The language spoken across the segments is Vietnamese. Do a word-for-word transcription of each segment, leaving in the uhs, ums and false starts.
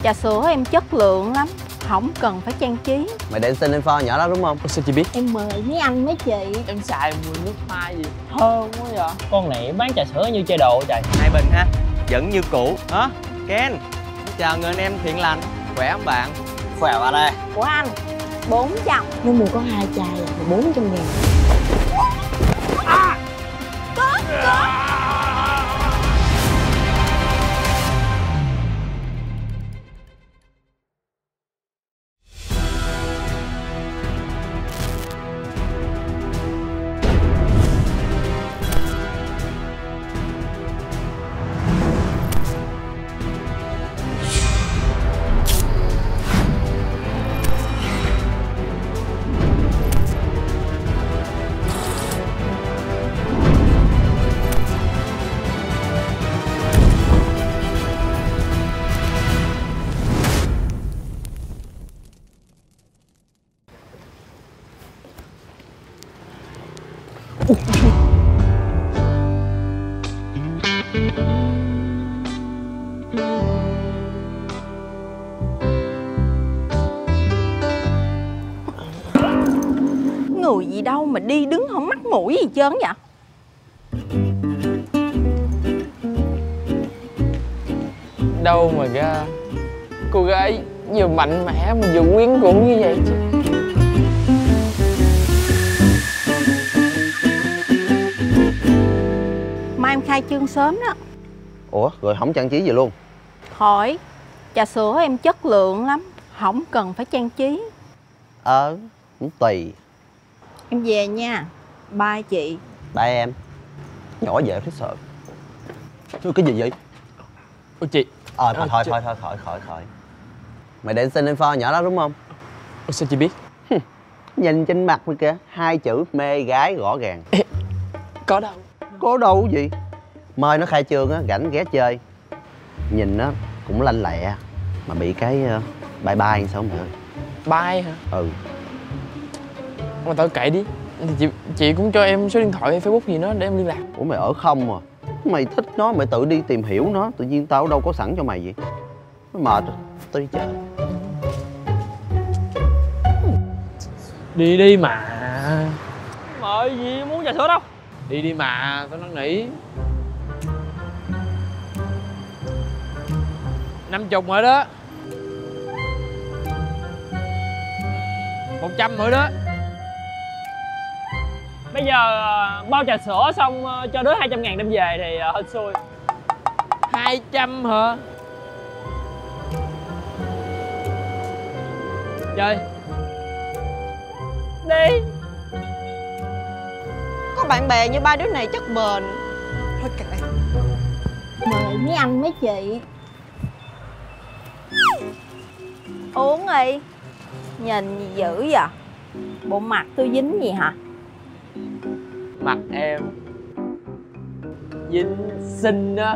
Trà sữa em chất lượng lắm, không cần phải trang trí. Mày để xin info nhỏ đó đúng không? Sao chị biết? Em mời mấy anh mấy chị. Em xài mùi nước hoa gì thơm quá vậy. Con này bán trà sữa như chai đồ trời. Hai bình ha, vẫn như cũ. Hả? Ken, chào người anh em thiện lành. Khỏe không bạn? Khỏe vào đây. Của anh bốn trăm. Nếu mua có hai chai là bốn trăm ngàn. À! Có, có. Người gì đâu mà đi đứng không mắc mũi gì trơn vậy? Đâu mà ra cô gái vừa mạnh mẽ mà vừa quyến rũ như vậy chứ. Mai em khai trương sớm đó. Ủa rồi không trang trí gì luôn? Thôi, trà sữa em chất lượng lắm, không cần phải trang trí. Ờ, cũng tùy. Em về nha. Bye chị. Bye em. Nhỏ về thấy sợ. Chứ cái gì vậy? Ôi chị. Ờ thôi thôi thôi thôi khỏi khỏi khỏi. Mày để xin info nhỏ đó đúng không? Ôi, sao chị biết? Nhìn trên mặt mày kìa, hai chữ mê gái rõ ràng. Có đâu. Có đâu gì. Mời nó khai trương á, rảnh ghé chơi. Nhìn nó cũng lanh lẹ mà bị cái uh, bye bye sao mày ơi. Bye hả? Ừ. Mà tao kệ đi. Chị chị cũng cho em số điện thoại hay Facebook gì đó để em liên lạc. Ủa mày ở không à? Mày thích nó mày tự đi tìm hiểu nó, tự nhiên tao đâu có sẵn cho mày vậy. Nó mệt rồi, tao đi chơi. Đi đi mà. Mời gì muốn trà sữa đâu. Đi đi mà, tao năn nỉ. Năm chục rồi đó. Một trăm rồi đó. Bây giờ bao trà sữa xong cho đứa hai trăm ngàn đem về thì hên xui. Hai trăm hả? Chơi. Đi. Có bạn bè như ba đứa này chắc bền. Thôi kệ. Mời mấy anh mấy chị. Uống đi. Nhìn gì dữ vậy? Bộ mặt tôi dính gì hả? Mặt em dính xinh á.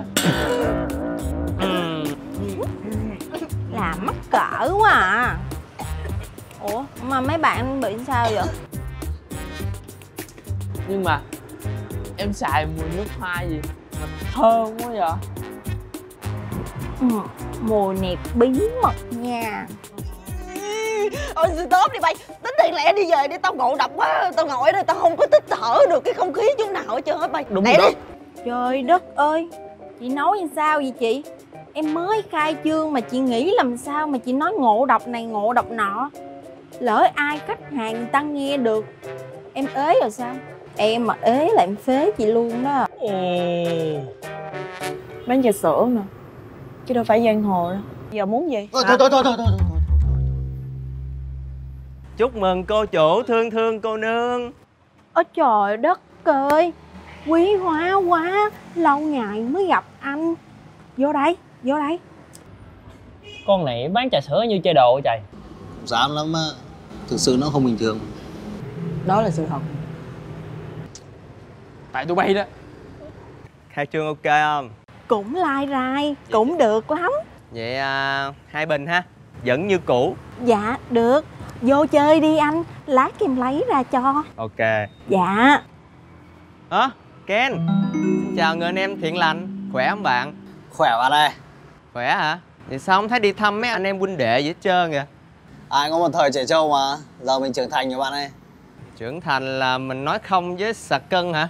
Là mắc cỡ quá à. Ủa mà mấy bạn bị sao vậy? Nhưng mà em xài mùi nước hoa gì mà thơm quá vậy. Ừ, mùi này bí mật nha. Ôi stop đi bay. Tính tiền lẹ đi về đi, tao ngộ độc quá. Tao ngồi ở đây tao không có tích thở được cái không khí chút nào hết trơn hết bay. Đúng rồi đó. Trời đất ơi, chị nói như sao vậy chị? Em mới khai trương mà chị nghĩ làm sao mà chị nói ngộ độc này ngộ độc nọ. Lỡ ai khách hàng người ta nghe được em ế rồi sao? Em mà ế là em phế chị luôn đó. Ồ. Bán trà sữa mà, chứ đâu phải giang hồ đâu. Giờ muốn gì? Thôi thôi thôi thôi thôi thôi. Chúc mừng cô chủ thương thương cô nương. Ôi trời đất ơi, quý hóa quá, lâu ngày mới gặp anh. Vô đây, vô đây. Con này bán trà sữa như chai đồ trời. Dám lắm á. Thực sự nó không bình thường. Đó là sự thật. Tại tụi bay đó. Khai trương ok không? Cũng lai rai, cũng được lắm. Vậy à, hai bình ha, vẫn như cũ. Dạ, được. Vô chơi đi anh, lát em lấy ra cho. Ok. Dạ. Hả? Ken, chào người anh em thiện lành. Khỏe không bạn? Khỏe vào đây. Khỏe hả? Thì sao không thấy đi thăm mấy anh em huynh đệ gì hết trơn kìa? Ai có một thời trẻ trâu mà. Giờ mình trưởng thành rồi bạn ơi. Trưởng thành là mình nói không với sạc cân hả?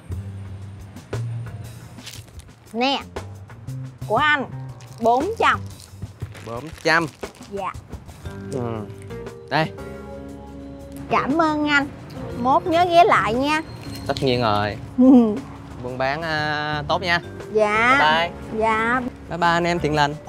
Nè, của anh bốn trăm. Bốn trăm. Dạ. Ừ. Đây. Cảm ơn anh. Mốt nhớ ghé lại nha. Tất nhiên rồi. Buôn bán uh, tốt nha. Dạ. Bye bye. Dạ. Bye bye anh em thiện lành.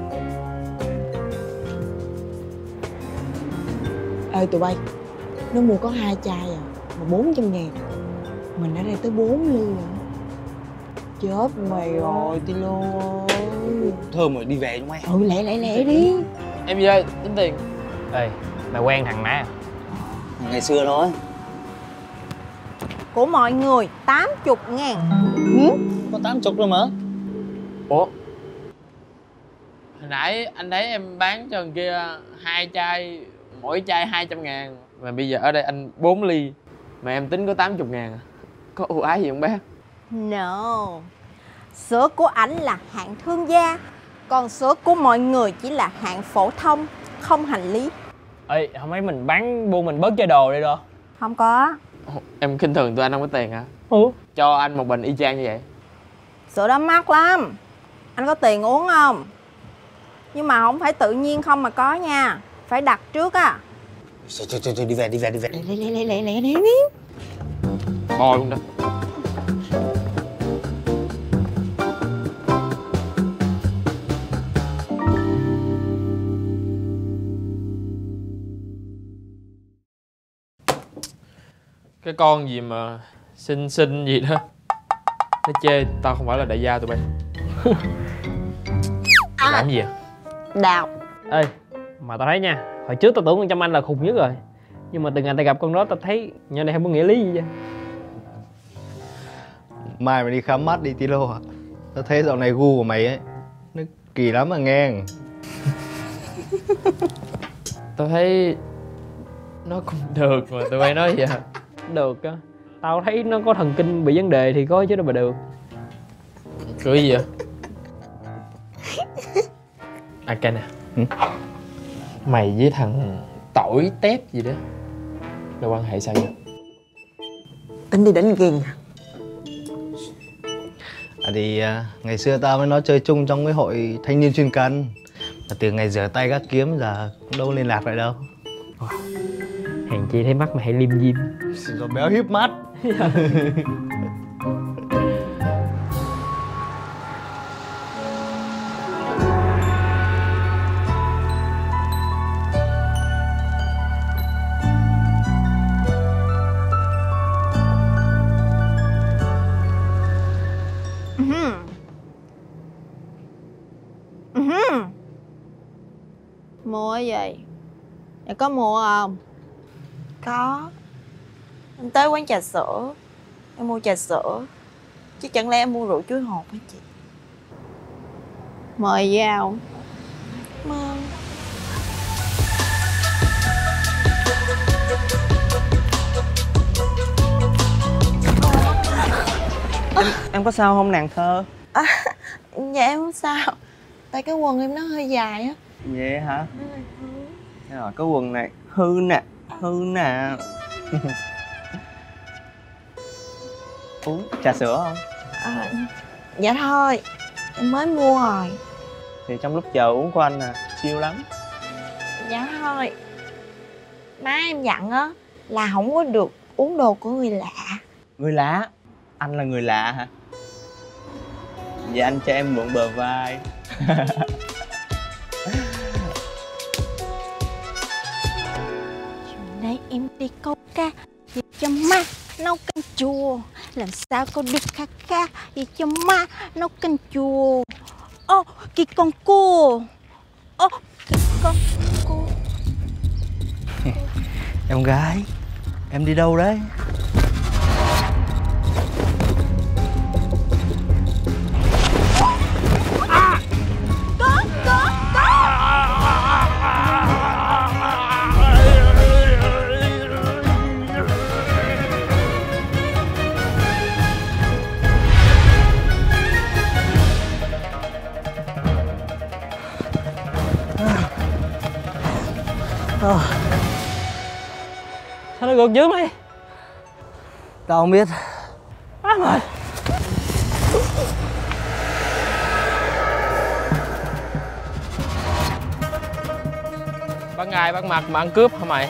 Ê tụi bay, nó mua có hai chai à, mà bốn trăm ngàn. Mình ở đây tới bốn ly rồi. Chết mày rồi Tilo ơi. Thơm rồi, đi về chúng mày. Ừ, lẹ lẹ lẹ đi. Em gì ơi, tính tiền. Ê, mày quen thằng má à? Ngày xưa thôi. Của mọi người tám mươi ngàn. Ừ, có tám chục rồi mà. Ủa? Hồi nãy anh thấy em bán cho thằng kia hai chai, mỗi chai hai trăm ngàn. Mà bây giờ ở đây anh bốn ly mà em tính có tám mươi ngàn à? Có ưu ái gì không bác? No. Sữa của ảnh là hạng thương gia, còn sữa của mọi người chỉ là hạng phổ thông, không hành lý. Ê, không mấy mình bán buôn mình bớt chơi đồ đi đâu. Không có. Ồ, em khinh thường tụi anh không có tiền hả? Ừ. Cho anh một bình y chang như vậy. Sữa đó mắc lắm. Anh có tiền uống không? Nhưng mà không phải tự nhiên không mà có nha. Phải đặt trước á. Thôi, thôi, thôi, thôi, đi về, đi về, đi về. Lẹ lẹ lẹ lẹ lẹ đi. Bò luôn đó. Cái con gì mà xinh xinh gì đó, nó chê tao không phải là đại gia tụi bay. À. Làm gì vậy? Đào. Ê, mà tao thấy nha, hồi trước tao tưởng con Chăm Anh là khùng nhất rồi, nhưng mà từ ngày tao gặp con đó tao thấy nhỏ này không có nghĩa lý gì vậy. Mai mày đi khám mắt đi Tilo hả? Tao thấy dạo này gu của mày ấy nó kỳ lắm mà nghe. Tao thấy nó cũng được mà tụi bay nói vậy hả? Được á. Tao thấy nó có thần kinh bị vấn đề thì có chứ đâu mà được. Cười gì vậy? À Ken nè. Ừ? Mày với thằng tỏi tép gì đó là quan hệ sao vậy? Tính đi đánh ghiền. À thì à, ngày xưa tao với nó chơi chung trong cái hội thanh niên chuyên cần. Mà từ ngày rửa tay gác kiếm giờ cũng đâu liên lạc lại đâu. Hèn chi thấy mắt mày hay liêm diêm. Rồi béo híp mắt. Mua cái gì? Mày có mua không? Có. Em tới quán trà sữa, em mua trà sữa. Chứ chẳng lẽ em mua rượu chuối hột hả chị? Mời vào. Mơ. em, em có sao không nàng thơ? À, dạ em không sao. Tại cái quần em nó hơi dài á. Vậy hả? Thế rồi cái quần này hư nè, hư nè. Uống trà sữa không? À, dạ thôi, em mới mua rồi. Thì trong lúc chờ uống của anh nè, chill lắm. Dạ thôi. Má em dặn á là không có được uống đồ của người lạ. Người lạ? Anh là người lạ hả? Vậy anh cho em mượn bờ vai. Chiều nay em đi câu cá vì cho má nấu canh chua. Làm sao có được kha kha vì cho má nấu canh chua. Ô, kìa con cua. Ô, kìa con cua. Em gái, em đi đâu đấy? à. Sao nó gượt dữ mày? Tao không biết. Quá mệt. Ban ngày ban mặt mà ăn cướp hả mày?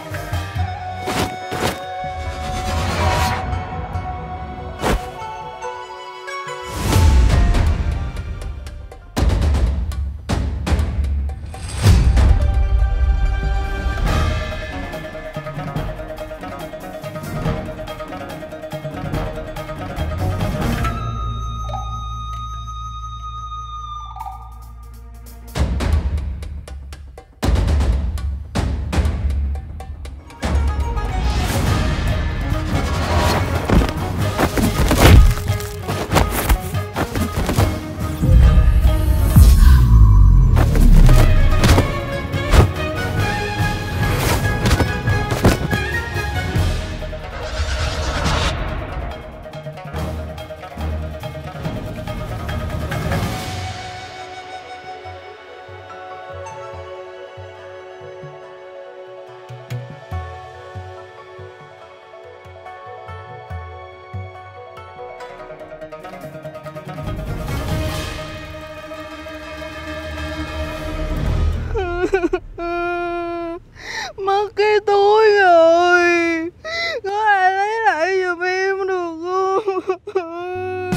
Mất cái túi rồi. Có ai lấy lại giùm em được không?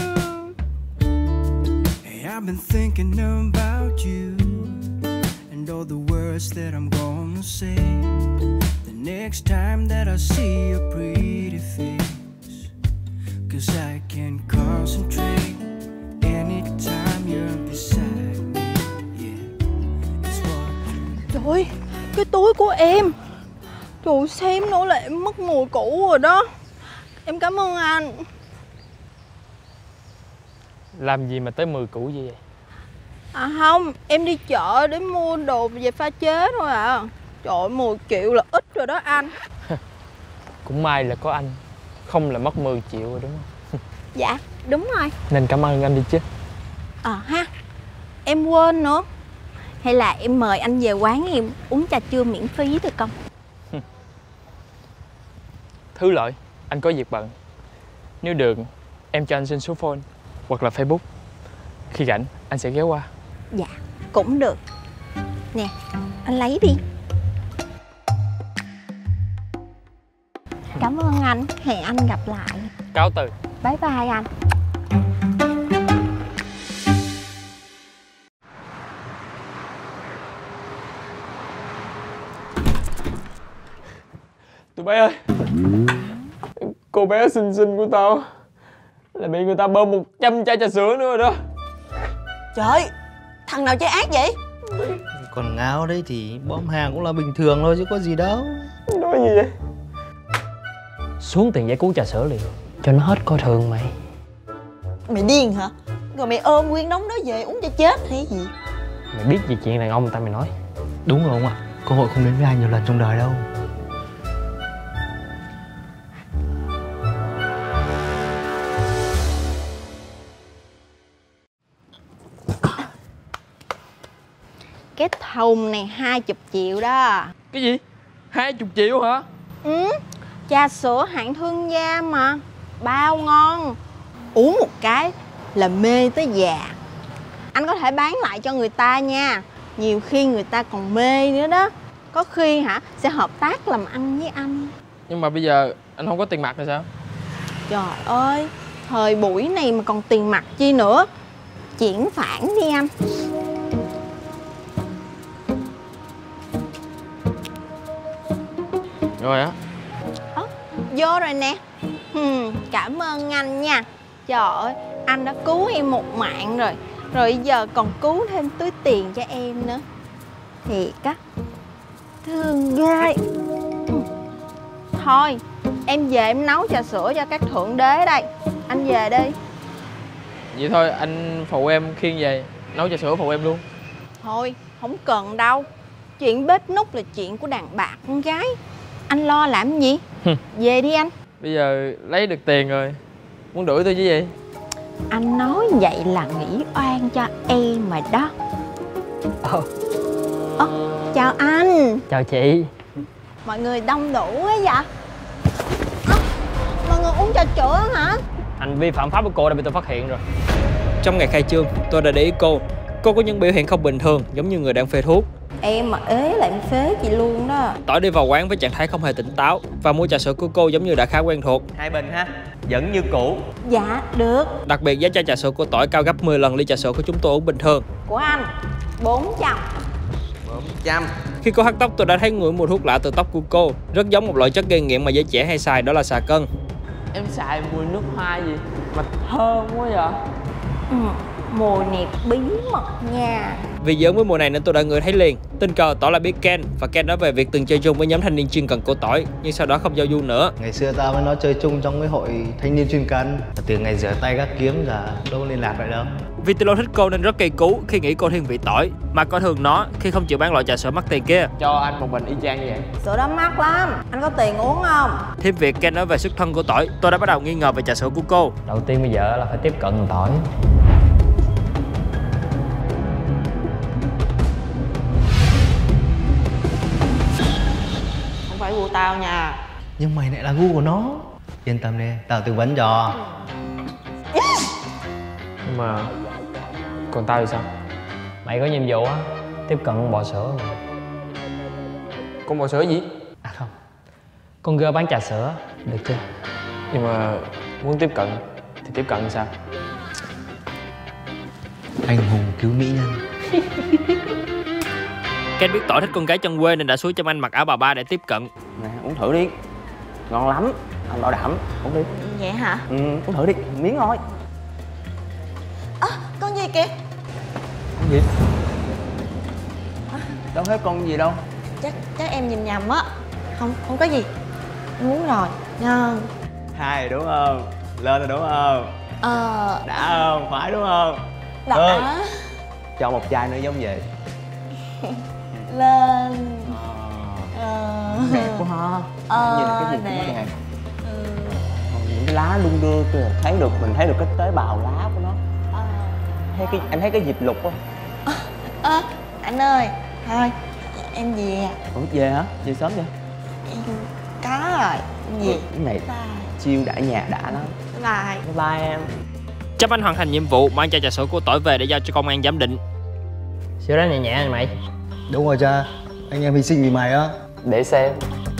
Hey, I've been thinking about you and all the words that I'm gonna say the next time that I see your pretty face, 'cause I can concentrate anytime you're beside me. Yeah, it's what I do. Trời ơi, cái túi của em. Trời ơi, xem nữa là em mất mùi cũ rồi đó. Em cảm ơn anh. Làm gì mà tới mười củ gì vậy? À không, em đi chợ để mua đồ về pha chế thôi à. Trời ơi, mười triệu là ít rồi đó anh. Cũng may là có anh, không là mất mười triệu rồi đúng không? Dạ, đúng rồi. Nên cảm ơn anh đi chứ. Ờ ha, em quên nữa. Hay là em mời anh về quán em uống trà trưa miễn phí được không? Thứ lỗi, anh có việc bận. Nếu được, em cho anh xin số phone hoặc là Facebook. Khi rảnh, anh sẽ ghé qua. Dạ, cũng được. Nè, anh lấy đi. Cảm ơn anh, hẹn anh gặp lại. Cáo từ. Bye bye anh. Tụi bay ơi, cô bé xinh xinh của tao là bị người ta bơm một trăm chai trà sữa nữa rồi đó. Trời, thằng nào chơi ác vậy? Còn ngáo đấy thì bom hàng cũng là bình thường thôi chứ có gì đâu. Nói gì vậy? Xuống tiền giải cứu trà sữa liền, cho nó hết coi thường mày. Mày điên hả? Rồi mày ôm nguyên đống đó về uống cho chết hay gì? Mày biết gì chuyện đàn ông người ta mày nói. Đúng rồi ông ạ, cơ hội không đến với ai nhiều lần trong đời đâu. Cái thùng này hai chục triệu đó. Cái gì? Hai chục triệu hả? Ừ, trà sữa hạng thương gia mà. Bao ngon. Uống một cái là mê tới già. Anh có thể bán lại cho người ta nha. Nhiều khi người ta còn mê nữa đó. Có khi hả sẽ hợp tác làm ăn với anh. Nhưng mà bây giờ anh không có tiền mặt rồi sao? Trời ơi, thời buổi này mà còn tiền mặt chi nữa. Chuyển khoản đi anh. Rồi á. Ơ, vô rồi nè. Hmm, cảm ơn anh nha. Trời ơi, anh đã cứu em một mạng rồi. Rồi giờ còn cứu thêm túi tiền cho em nữa. Thiệt á, thương ghê. Thôi, em về em nấu trà sữa cho các thượng đế đây. Anh về đi. Vậy thôi anh phụ em khiêng về nấu trà sữa phụ em luôn. Thôi, không cần đâu. Chuyện bếp núc là chuyện của đàn bà con gái. Anh lo làm gì? Về đi anh. Bây giờ lấy được tiền rồi, muốn đuổi tôi chứ gì? Anh nói vậy là nghĩ oan cho em mà đó. Ờ. Ơ, chào anh. Chào chị. Mọi người đông đủ quá vậy. À, mọi người uống trà sữa hả? Hành vi phạm pháp của cô đã bị tôi phát hiện rồi. Trong ngày khai trương, tôi đã để ý cô. Cô có những biểu hiện không bình thường, giống như người đang phê thuốc. Em mà ế là em phế chị luôn đó. Tỏi đi vào quán với trạng thái không hề tỉnh táo và mua trà sữa của cô giống như đã khá quen thuộc. Hai bình ha, vẫn như cũ. Dạ, được. Đặc biệt giá chai trà sữa của Tỏi cao gấp mười lần ly trà sữa của chúng tôi uống bình thường. Của anh, bốn trăm. bốn trăm. Khi cô hắt tóc, tôi đã thấy ngửi mùi thuốc lạ từ tóc của cô. Rất giống một loại chất gây nghiện mà giới trẻ hay xài, đó là xà cân. Em xài mùi nước hoa gì mà thơm quá vậy? Ừ, mùi này bí mật nha. Vì dưỡng với mùa này nên tôi đã ngửi thấy liền. Tình cờ Tỏi là biết Ken và Ken nói về việc từng chơi chung với nhóm thanh niên chuyên cần của Tỏi, nhưng sau đó không giao du nữa. Ngày xưa tao với nó chơi chung trong cái hội thanh niên chuyên cần. Từ ngày rửa tay các kiếm giờ đâu liên lạc lại đâu. Vì Tilo thích cô nên rất cây cú khi nghĩ cô thiên vị Tỏi, mà coi thường nó khi không chịu bán loại trà sữa mắc tiền kia. Cho anh một bình y chang như vậy. Sữa đó mắc lắm, anh có tiền uống không? Thêm việc Ken nói về xuất thân của Tỏi, tôi đã bắt đầu nghi ngờ về trà sữa của cô. Đầu tiên bây giờ là phải tiếp cận Tỏi. Không phải gu tao nha. Nhưng mày lại là gu của nó. Yên tâm đi, tao tư vấn cho. Nhưng mà còn tao thì sao? Mày có nhiệm vụ á, tiếp cận con bò sữa mà. Con bò sữa gì? À không, con girl bán trà sữa, được chưa? Nhưng mà muốn tiếp cận thì tiếp cận sao? Anh hùng cứu mỹ nhân. Ken biết Tỏi thích con gái chân quê nên đã xúi cho anh mặc áo bà ba để tiếp cận. Nè, uống thử đi. Ngon lắm, anh bảo đảm. Uống đi. Vậy hả? Ừ, uống thử đi, miếng thôi. Ơ, à, con gì kìa? Con gì? Đâu thấy con gì đâu. Chắc chắc em nhìn nhầm á. Không, không có gì. Em uống rồi, ngon. Hai đúng không? Lên rồi đúng không? Ờ... Đã không? Phải đúng không? Đã. Ừ. Cho một chai nữa giống vậy. Lên. Ờ... Đẹp quá ha. Ờ, Nhìn cái gì cũng đẹp. đẹp. Ừ. Những cái lá đung đưa kìa, thấy được, mình thấy được cái tế bào lá của nó. Ờ... Thấy cái, em thấy cái diệp lục không? Ơ, à, anh ơi, thôi, em về. Ủa, về hả? Về sớm vậy? Em có rồi, em về. Cái này Bye. chiêu đã nhà đã lắm. Bye. Bye bye em. Chấp anh hoàn thành nhiệm vụ mang chai trà sữa của Tỏi về để giao cho công an giám định. Sữa đó nhẹ nhẹ này mày. Đúng rồi cha, anh em hy sinh vì mày á. Để xem.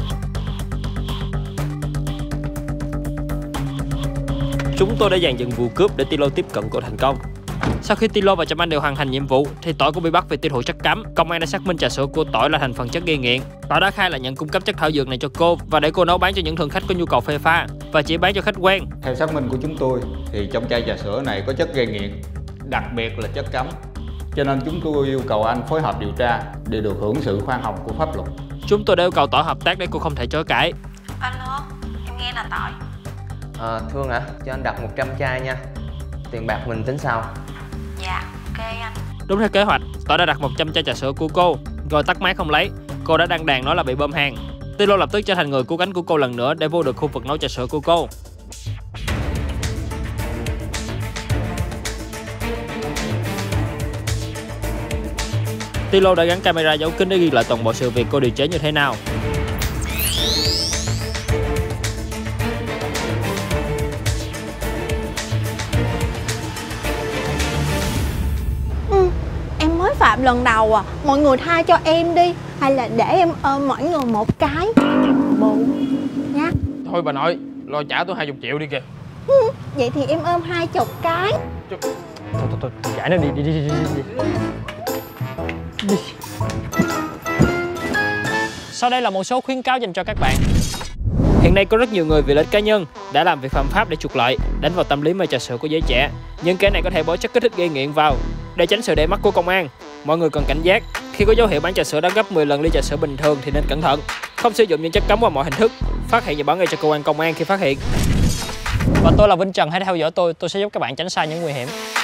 Chúng tôi đã dàn dựng vụ cướp để Tilo tiếp cận cô thành công. Sau khi Tilo và Trâm Anh đều hoàn thành nhiệm vụ thì Tỏi cũng bị bắt vì tiêu thụ chất cấm. Công an đã xác minh trà sữa của Tỏi là thành phần chất gây nghiện. Tỏi đã khai là nhận cung cấp chất thảo dược này cho cô và để cô nấu bán cho những thường khách có nhu cầu phê pha và chỉ bán cho khách quen. Theo xác minh của chúng tôi thì trong chai trà sữa này có chất gây nghiện, đặc biệt là chất cấm. Cho nên chúng tôi yêu cầu anh phối hợp điều tra để được hưởng sự khoan hồng của pháp luật. Chúng tôi đã yêu cầu Tỏi hợp tác để cô không thể chối cãi. Alo, em nghe là Tỏi. À, Thương hả? Cho anh đặt một trăm chai nha. Tiền bạc mình tính sau. Dạ, ok anh. Đúng theo kế hoạch, Tỏi đã đặt một trăm chai trà sữa của cô, rồi tắt máy không lấy. Cô đã đăng đàn nói là bị bơm hàng. Tilo lập tức trở thành người cứu cánh của cô lần nữa để vô được khu vực nấu trà sữa của cô. Tilo đã gắn camera giấu kín để ghi lại toàn bộ sự việc cô điều chế như thế nào. Ừ, em mới phạm lần đầu à, mọi người tha cho em đi. Hay là để em ôm mỗi người một cái. Bộ nha. Thôi bà nội, lo trả tôi hai mươi triệu đi kìa. Ừ, vậy thì em ôm hai chục cái. Thôi thôi thôi, giải nó đi đi đi đi đi. đi. Sau đây là một số khuyến cáo dành cho các bạn. Hiện nay có rất nhiều người vì lợi ích cá nhân đã làm việc phạm pháp để trục lợi, đánh vào tâm lý mê trà sữa của giới trẻ. Những kẻ này có thể bỏ chất kích thích gây nghiện vào. Để tránh sự để mắt của công an, mọi người cần cảnh giác. Khi có dấu hiệu bán trà sữa đã gấp mười lần ly trà sữa bình thường thì nên cẩn thận. Không sử dụng những chất cấm qua mọi hình thức. Phát hiện và báo ngay cho cơ quan công an khi phát hiện. Và tôi là Vinh Trần, hãy theo dõi tôi, tôi sẽ giúp các bạn tránh xa những nguy hiểm.